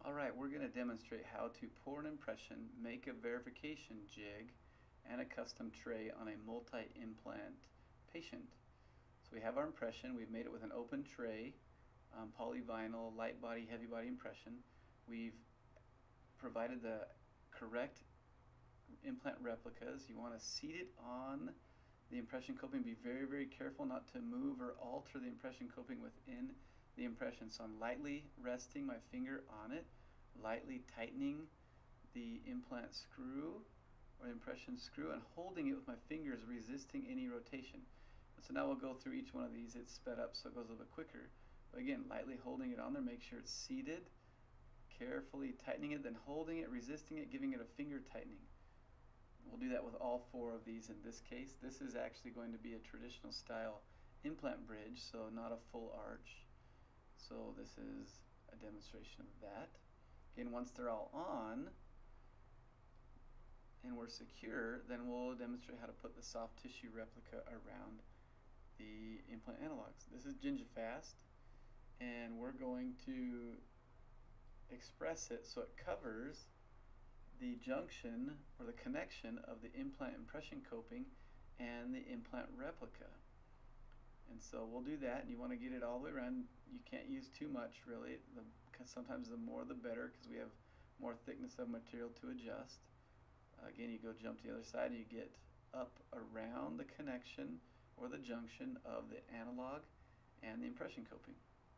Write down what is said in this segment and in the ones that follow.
Alright, we're going to demonstrate how to pour an impression, make a verification jig, and a custom tray on a multi-implant patient. So we have our impression, we've made it with an open tray, polyvinyl, light body, heavy body impression. We've provided the correct implant replicas. You want to seat it on the impression coping. Be very, very careful not to move or alter the impression coping within the impression. So I'm lightly resting my finger on it, lightly tightening the implant screw or the impression screw, and holding it with my fingers, resisting any rotation. So now we'll go through each one of these. It's sped up so it goes a little bit quicker. But again, lightly holding it on there, make sure it's seated, carefully tightening it, then holding it, resisting it, giving it a finger tightening. We'll do that with all four of these in this case. This is actually going to be a traditional style implant bridge, so not a full arch. So this is a demonstration of that. Again, once they're all on and we're secure, then we'll demonstrate how to put the soft tissue replica around the implant analogs. This is GingiFast, and we're going to express it so it covers the junction or the connection of the implant impression coping and the implant replica. And so we'll do that, and you want to get it all the way around. You can't use too much, really. Sometimes the more the better, because we have more thickness of material to adjust. Again, you go jump to the other side and you get up around the connection or the junction of the analog and the impression coping.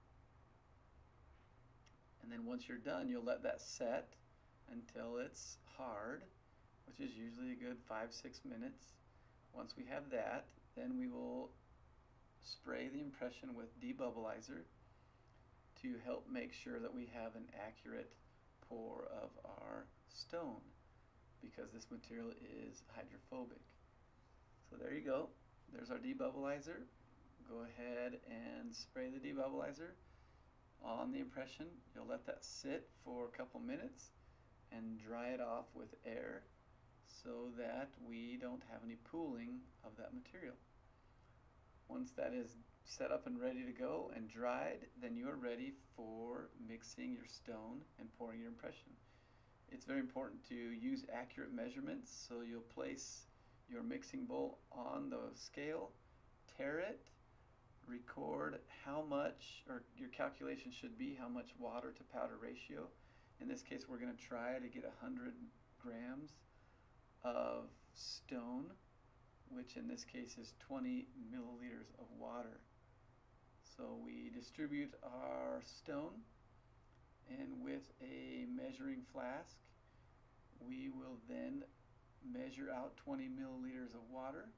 And then once you're done, you'll let that set until it's hard, which is usually a good 5-6 minutes. Once we have that, then we will spray the impression with debubbleizer to help make sure that we have an accurate pour of our stone, because this material is hydrophobic. So there you go. There's our debubbleizer. Go ahead and spray the debubbleizer on the impression. You'll let that sit for a couple minutes and dry it off with air so that we don't have any pooling of that material. Once that is set up and ready to go and dried, then you are ready for mixing your stone and pouring your impression. It's very important to use accurate measurements, so you'll place your mixing bowl on the scale, tare it, record how much, or your calculation should be how much water to powder ratio. In this case, we're going to try to get 100 grams of stone, which in this case is 20 milliliters of water. So we distribute our stone, and with a measuring flask, we will then measure out 20 milliliters of water.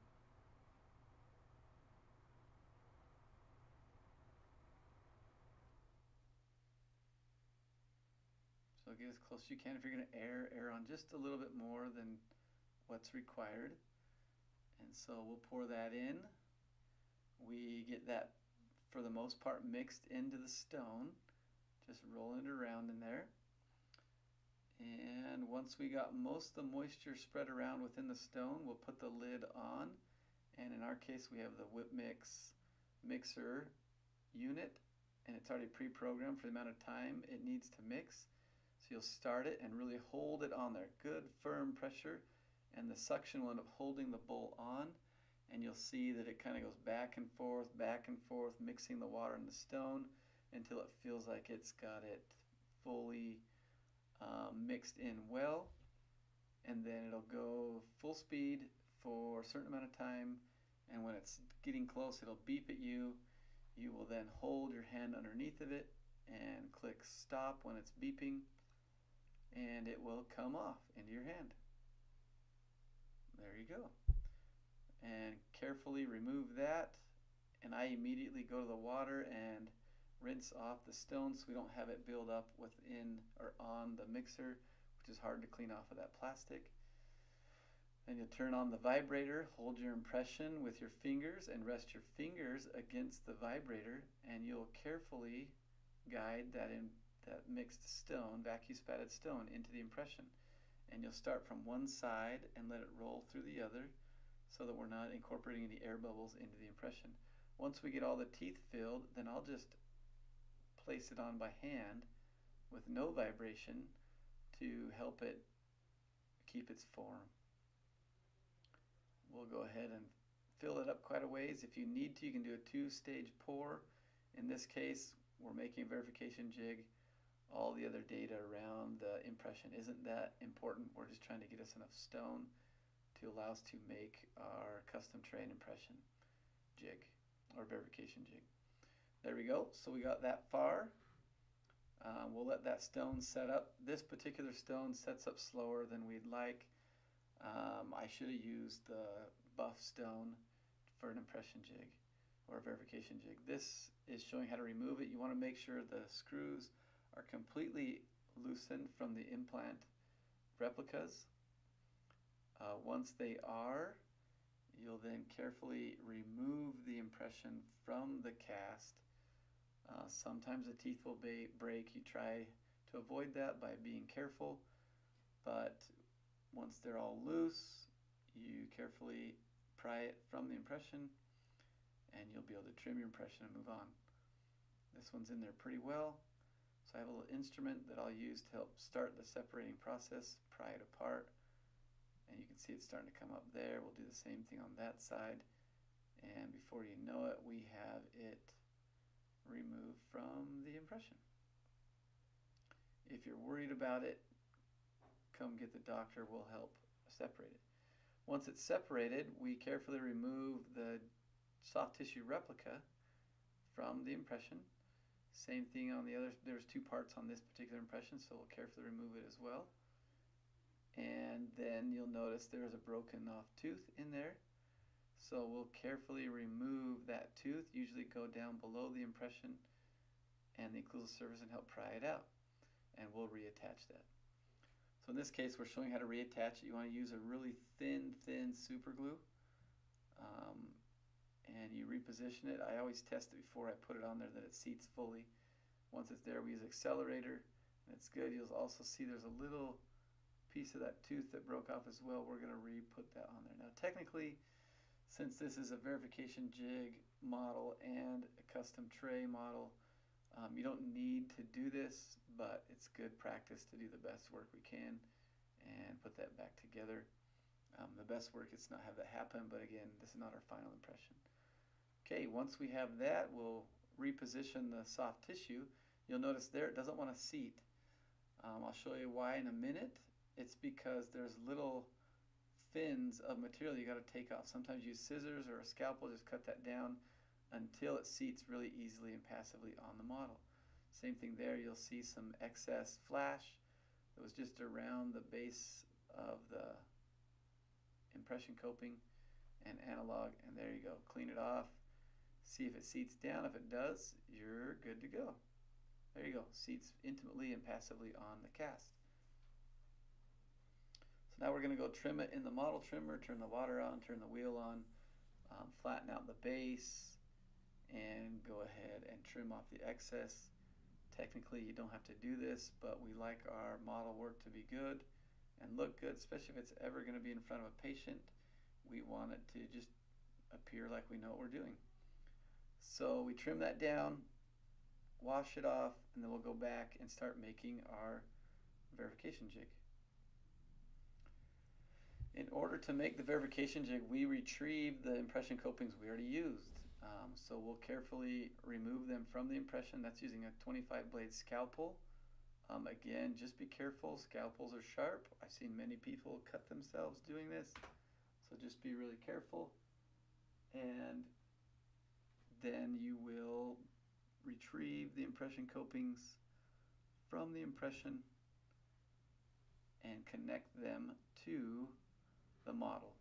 So get as close as you can. If you're going to air on just a little bit more than what's required. And so we'll pour that in. We get that, for the most part, mixed into the stone, just rolling it around in there. And once we got most of the moisture spread around within the stone, we'll put the lid on. And in our case, we have the Whip-Mix mixer unit, and it's already pre-programmed for the amount of time it needs to mix. So you'll start it and really hold it on there. Good firm pressure, and the suction will end up holding the bowl on, and you'll see that it kind of goes back and forth, mixing the water and the stone until it feels like it's got it fully mixed in well. And then it'll go full speed for a certain amount of time, and when it's getting close, it'll beep at you. You will then hold your hand underneath of it and click stop when it's beeping, and it will come off into your hand. There you go. And carefully remove that, and I immediately go to the water and rinse off the stone so we don't have it build up within or on the mixer, which is hard to clean off of that plastic. Then you'll turn on the vibrator, hold your impression with your fingers and rest your fingers against the vibrator, and you'll carefully guide that mixed stone, vacuum spatted stone, into the impression. And you'll start from one side and let it roll through the other so that we're not incorporating any air bubbles into the impression. Once we get all the teeth filled, then I'll just place it on by hand with no vibration to help it keep its form. We'll go ahead and fill it up quite a ways. If you need to, you can do a 2-stage pour. In this case, we're making a verification jig. All the other data around the impression isn't that important. We're just trying to get us enough stone to allow us to make our custom tray and impression jig or verification jig. There we go. So we got that far. We'll let that stone set up. This particular stone sets up slower than we'd like. I should have used the buff stone for an impression jig or a verification jig. This is showing how to remove it. You want to make sure the screws are completely loosened from the implant replicas. Once they are, you'll then carefully remove the impression from the cast. Sometimes the teeth will break. You try to avoid that by being careful, but once they're all loose, you carefully pry it from the impression and you'll be able to trim your impression and move on. This one's in there pretty well. So I have a little instrument that I'll use to help start the separating process, pry it apart, and you can see it's starting to come up there. We'll do the same thing on that side, and before you know it, we have it removed from the impression. If you're worried about it, come get the doctor. We'll help separate it. Once it's separated, we carefully remove the soft tissue replica from the impression. Same thing on the other. There's 2 parts on this particular impression, so we'll carefully remove it as well. And then you'll notice there's a broken off tooth in there. So we'll carefully remove that tooth, usually go down below the impression and the occlusal surface and help pry it out. And we'll reattach that. So in this case, we're showing how to reattach it. You want to use a really thin super glue. And you reposition it. I always test it before I put it on there that it seats fully. Once it's there, we use accelerator, and it's good. You'll also see there's a little piece of that tooth that broke off as well. We're going to re-put that on there. Now technically, since this is a verification jig model and a custom tray model, you don't need to do this, but it's good practice to do the best work we can and put that back together. The best work is not have that happen, but again, this is not our final impression. Okay, once we have that, we'll reposition the soft tissue. You'll notice there it doesn't want to seat. I'll show you why in a minute. It's because there's little fins of material you got to take off. Sometimes use scissors or a scalpel, just cut that down until it seats really easily and passively on the model. Same thing there, you'll see some excess flash that was just around the base of the impression coping and analog, and there you go. Clean it off. See if it seats down. If it does, you're good to go. There you go. Seats intimately and passively on the cast. So now we're going to go trim it in the model trimmer, turn the water on, turn the wheel on, flatten out the base, and go ahead and trim off the excess. Technically, you don't have to do this, but we like our model work to be good and look good, especially if it's ever going to be in front of a patient. We want it to just appear like we know what we're doing. So we trim that down, wash it off, and then we'll go back and start making our verification jig. In order to make the verification jig, we retrieve the impression copings we already used. So we'll carefully remove them from the impression. That's using a 25 blade scalpel. Again, just be careful. Scalpels are sharp. I've seen many people cut themselves doing this. So just be really careful. And then you will retrieve the impression copings from the impression and connect them to the model.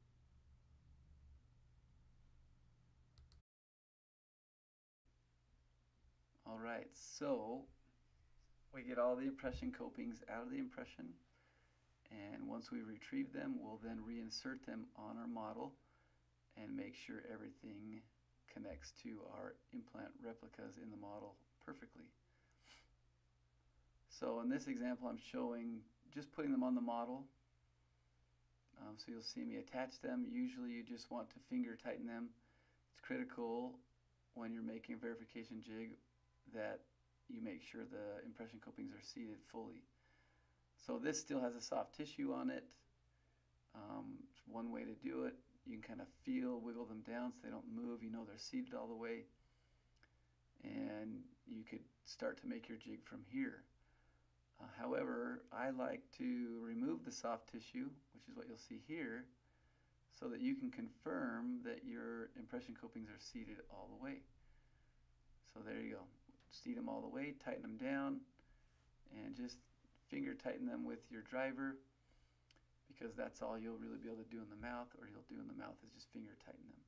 Alright, so we get all the impression copings out of the impression, and once we retrieve them, we'll then reinsert them on our model and make sure everything connects to our implant replicas in the model perfectly. So in this example, I'm showing just putting them on the model. So you'll see me attach them. Usually you just want to finger tighten them. It's critical when you're making a verification jig that you make sure the impression copings are seated fully. So this still has a soft tissue on it. It's one way to do it. You can kind of wiggle them down so they don't move. You know they're seated all the way. And you could start to make your jig from here. However, I like to remove the soft tissue, which is what you'll see here, so that you can confirm that your impression copings are seated all the way. So there you go. Seat them all the way, tighten them down, and just finger tighten them with your driver, because that's all you'll really be able to do in the mouth, or you'll do in the mouth is just finger tighten them.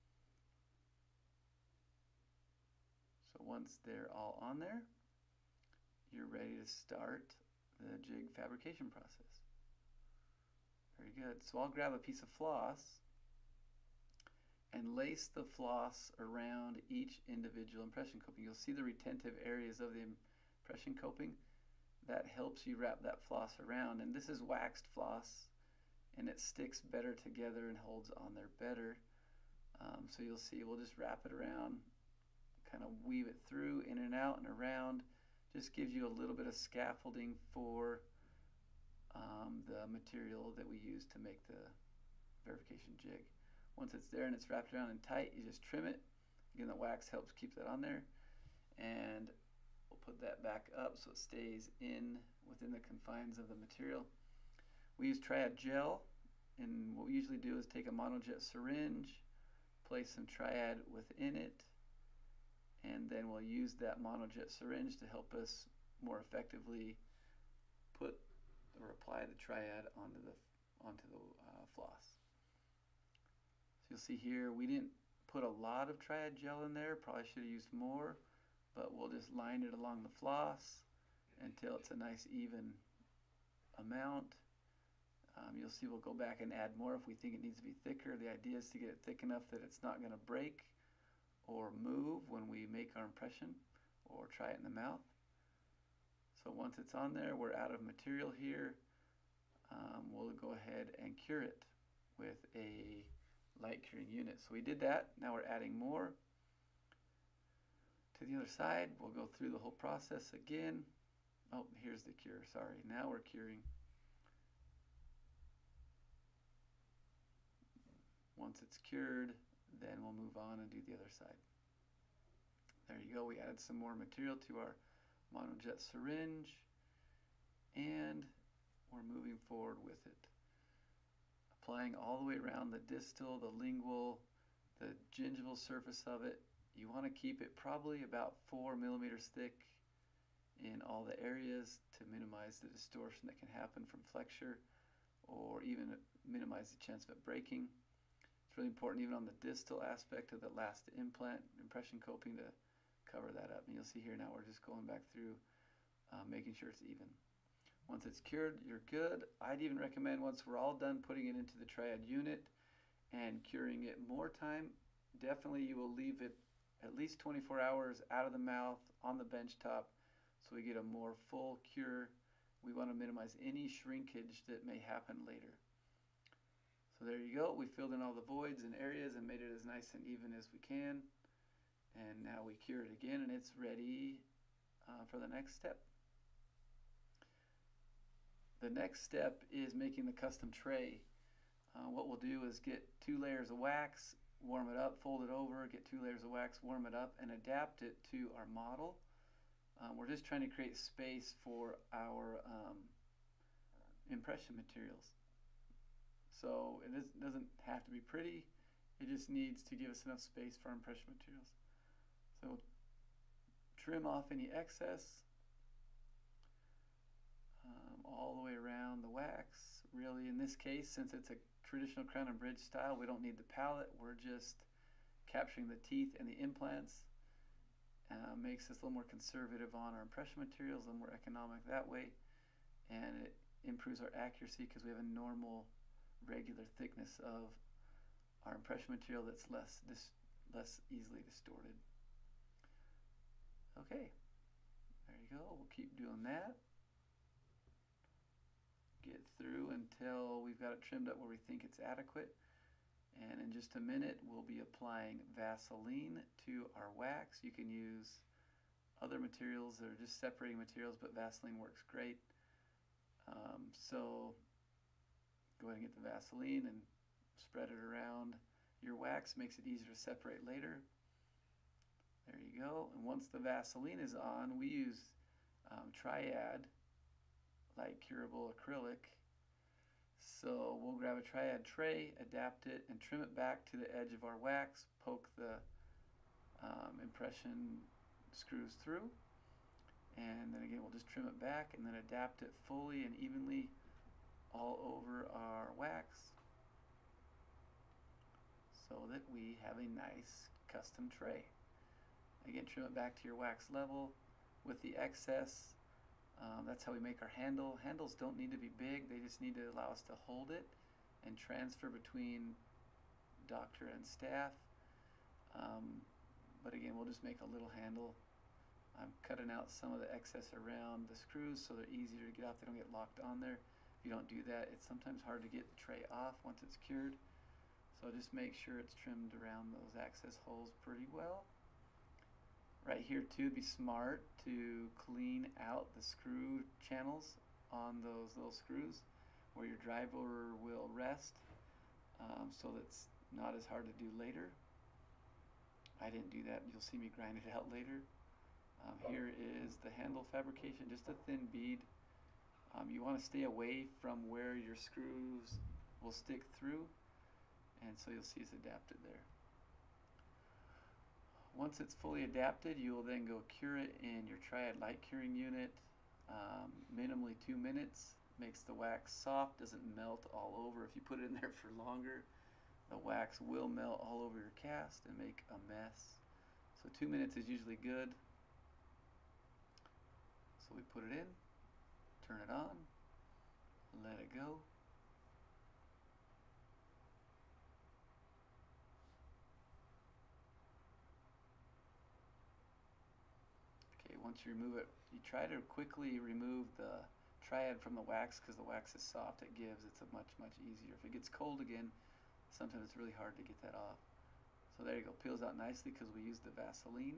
So once they're all on there, you're ready to start the jig fabrication process. Very good. So I'll grab a piece of floss and lace the floss around each individual impression coping. You'll see the retentive areas of the impression coping. That helps you wrap that floss around. And this is waxed floss, and it sticks better together and holds on there better. So you'll see we'll just wrap it around, kind of weave it through, in and out and around. Just gives you a little bit of scaffolding for the material that we use to make the verification jig. Once it's there and it's wrapped around and tight, you just trim it. Again, the wax helps keep that on there. And we'll put that back up so it stays within the confines of the material. We use Triad gel, and what we usually do is take a monojet syringe, place some Triad within it, and then we'll use that monojet syringe to help us more effectively put or apply the Triad onto the floss. So you'll see here we didn't put a lot of Triad gel in there, probably should have used more, but we'll just line it along the floss until it's a nice even amount. You'll see we'll go back and add more if we think it needs to be thicker. The idea is to get it thick enough that it's not going to break or move when we make our impression or try it in the mouth. So once it's on there, we're out of material here. We'll go ahead and cure it with a light curing unit. So we did that. Now we're adding more to the other side. We'll go through the whole process again. Oh, here's the cure. Sorry. Now we're curing. Once it's cured, then we'll move on and do the other side. There you go. We added some more material to our monojet syringe, and we're moving forward with it. Applying all the way around the distal, the lingual, the gingival surface of it. You want to keep it probably about 4 millimeters thick in all the areas to minimize the distortion that can happen from flexure, or even minimize the chance of it breaking. It's really important even on the distal aspect of the last implant impression coping to cover that up. And you'll see here now we're just going back through making sure it's even. Once it's cured, you're good. I'd even recommend once we're all done putting it into the Triad unit and curing it more time, definitely you will leave it at least 24 hours out of the mouth on the bench top so we get a more full cure. We want to minimize any shrinkage that may happen later. So there you go. We filled in all the voids and areas and made it as nice and even as we can. And now we cure it again, and it's ready for the next step. The next step is making the custom tray. What we'll do is get 2 layers of wax, warm it up, fold it over, get 2 layers of wax, warm it up, and adapt it to our model. We're just trying to create space for our impression materials. So it doesn't have to be pretty, it just needs to give us enough space for our impression materials. So trim off any excess all the way around the wax. Really, in this case, since it's a traditional crown and bridge style, we don't need the palette. We're just capturing the teeth and the implants. Makes us a little more conservative on our impression materials, a little more economic that way, and it improves our accuracy because we have a normal, regular thickness of our impression material that's less easily distorted. Okay, there you go. We'll keep doing that. Get through until we've got it trimmed up where we think it's adequate. And in just a minute, we'll be applying Vaseline to our wax. You can use other materials that are just separating materials, but Vaseline works great. So go ahead and get the Vaseline and spread it around your wax. Makes it easier to separate later. There you go. And once the Vaseline is on, we use Triad light curable acrylic. So we'll grab a Triad tray, adapt it, and trim it back to the edge of our wax. Poke the impression screws through, and then again we'll just trim it back and then adapt it fully and evenly all over our wax so that we have a nice custom tray. Again, trim it back to your wax level with the excess. That's how we make our handle. Handles don't need to be big, they just need to allow us to hold it and transfer between doctor and staff. But again, we'll just make a little handle. I'm cutting out some of the excess around the screws so they're easier to get off, they don't get locked on there. If you don't do that, it's sometimes hard to get the tray off once it's cured. So just make sure it's trimmed around those access holes pretty well. Right here too, it'd be smart to clean out the screw channels on those little screws where your driver will rest, so that's not as hard to do later. I didn't do that, you'll see me grind it out later. Here is the handle fabrication, just a thin bead. You want to stay away from where your screws will stick through, and so you'll see it's adapted there. Once it's fully adapted, you will then go cure it in your Triad light curing unit. Minimally 2 minutes. Makes the wax soft, doesn't melt all over. If you put it in there for longer, the wax will melt all over your cast and make a mess. So 2 minutes is usually good. So we put it in, turn it on, let it go. Okay, once you remove it, you try to quickly remove the Triad from the wax because the wax is soft, it gives, it's a much easier. If it gets cold again, sometimes it's really hard to get that off. So there you go, peels out nicely because we used the Vaseline.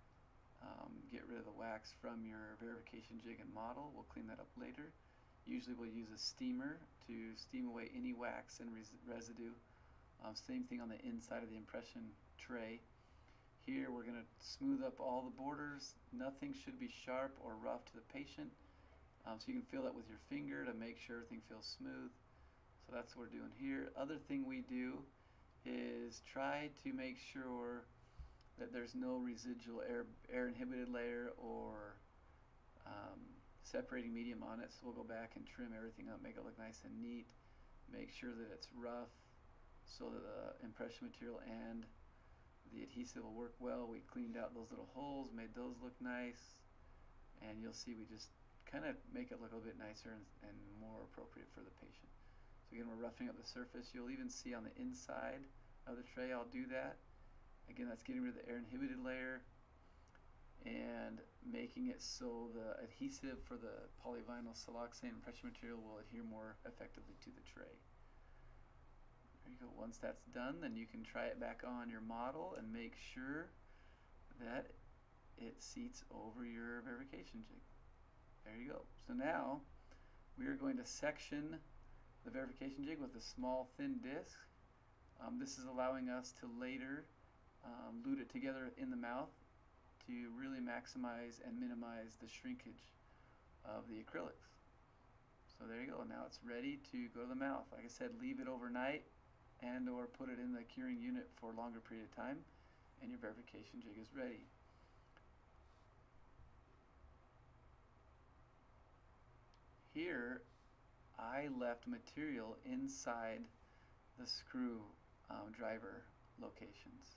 Get rid of the wax from your verification jig and model. We'll clean that up later. Usually we'll use a steamer to steam away any wax and residue. Same thing on the inside of the impression tray. Here we're going to smooth up all the borders. Nothing should be sharp or rough to the patient. So you can feel that with your finger to make sure everything feels smooth. So that's what we're doing here. Other thing we do is try to make sure that there's no residual air inhibited layer or separating medium on it. So we'll go back and trim everything up, make it look nice and neat, make sure that it's rough so that the impression material and the adhesive will work well. We cleaned out those little holes, made those look nice, and you'll see we just kind of make it look a little bit nicer and more appropriate for the patient. So again, we're roughing up the surface. You'll even see on the inside of the tray, I'll do that. Again, that's getting rid of the air inhibited layer and making it so the adhesive for the polyvinyl siloxane impression material will adhere more effectively to the tray. There you go. Once that's done, then you can try it back on your model and make sure that it seats over your verification jig. There you go. So now we are going to section the verification jig with a small thin disc. This is allowing us to later lute it together in the mouth to really maximize and minimize the shrinkage of the acrylics. So there you go. Now it's ready to go to the mouth. Like I said, leave it overnight and or put it in the curing unit for a longer period of time and your verification jig is ready. Here I left material inside the screw driver locations.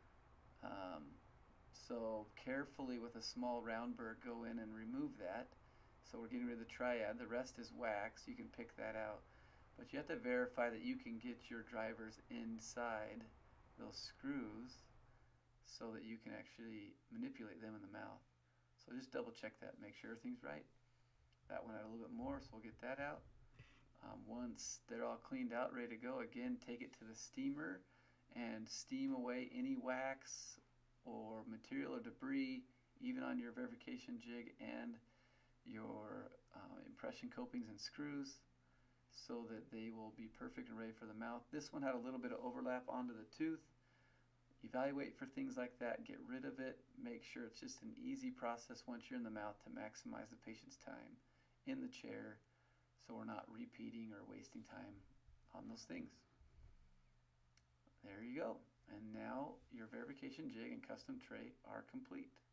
So carefully with a small round burr go in and remove that. So we're getting rid of the Triad. The rest is wax. You can pick that out. But you have to verify that you can get your drivers inside those screws so that you can actually manipulate them in the mouth. So just double check that. Make sure everything's right. That one out a little bit more, so we'll get that out. Once they're all cleaned out, ready to go, again, take it to the steamer and steam away any wax or material or debris even on your verification jig and your impression copings and screws, so that they will be perfect and ready for the mouth. This one had a little bit of overlap onto the tooth. Evaluate for things like that, get rid of it, make sure it's just an easy process once you're in the mouth to maximize the patient's time in the chair, so we're not repeating or wasting time on those things. There you go. And now your verification jig and custom tray are complete.